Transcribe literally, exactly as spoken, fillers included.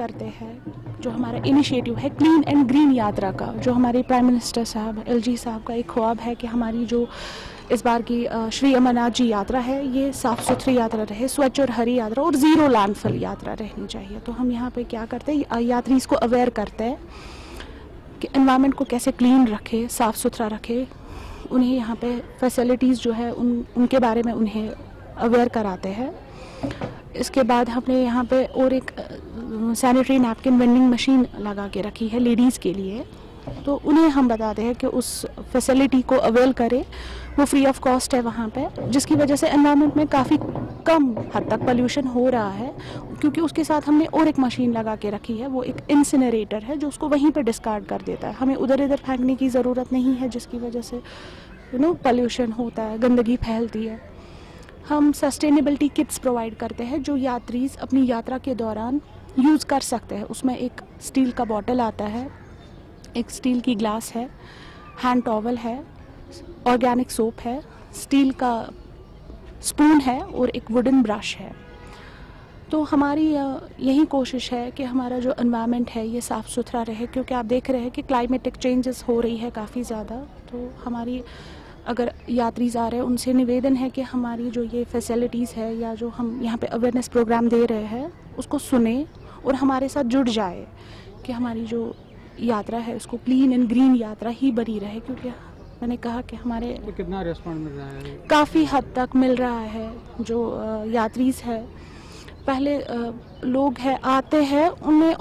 करते हैं जो हमारा इनिशिएटिव है क्लीन एंड ग्रीन यात्रा का, जो हमारे प्राइम मिनिस्टर साहब एलजी साहब का एक ख्वाब है कि हमारी जो इस बार की श्री अमरनाथ जी यात्रा है ये साफ़ सुथरी यात्रा रहे, स्वच्छ और हरी यात्रा और ज़ीरो लैंडफिल यात्रा रहनी चाहिए। तो हम यहाँ पे क्या करते हैं, यात्री को अवेयर करते हैं कि एनवायरनमेंट को कैसे क्लीन रखे, साफ़ सुथरा रखे। उन्हें यहाँ पे फैसिलिटीज़ जो है उन उनके बारे में उन्हें अवेयर कराते हैं। इसके बाद हमने यहाँ पे और एक सैनिटरी नैपकिन वेंडिंग मशीन लगा के रखी है लेडीज़ के लिए, तो उन्हें हम बताते हैं कि उस फैसिलिटी को अवेल करें, वो फ्री ऑफ कॉस्ट है वहाँ पे, जिसकी वजह से एनवायरनमेंट में काफ़ी कम हद तक पोल्यूशन हो रहा है। क्योंकि उसके साथ हमने और एक मशीन लगा के रखी है, वो एक इंसिनरेटर है जो उसको वहीं पे डिस्कार्ड कर देता है, हमें उधर इधर फेंकने की ज़रूरत नहीं है, जिसकी वजह से यू नो पोल्यूशन होता है, गंदगी फैलती है। हम सस्टेनेबिलिटी किट्स प्रोवाइड करते हैं जो यात्री अपनी यात्रा के दौरान यूज़ कर सकते हैं। उसमें एक स्टील का बॉटल आता है, एक स्टील की ग्लास है, हैंड टॉवल है, ऑर्गेनिक सोप है, स्टील का स्पून है और एक वुडन ब्रश है। तो हमारी यही कोशिश है कि हमारा जो एनवायरनमेंट है ये साफ़ सुथरा रहे, क्योंकि आप देख रहे हैं कि क्लाइमेटिक चेंजेस हो रही है काफ़ी ज़्यादा। तो हमारी अगर यात्री आ रहे हैं उनसे निवेदन है कि हमारी जो ये फैसिलिटीज़ है या जो हम यहाँ पे अवेयरनेस प्रोग्राम दे रहे हैं उसको सुने और हमारे साथ जुड़ जाए कि हमारी जो यात्रा है उसको क्लीन एंड ग्रीन यात्रा ही बनी रहे। क्योंकि मैंने कहा कि हमारे तो कितना रिस्पॉन्स मिल रहा है? काफ़ी हद तक मिल रहा है। जो यात्रीज़ है, पहले लोग हैं आते हैं, उन्हें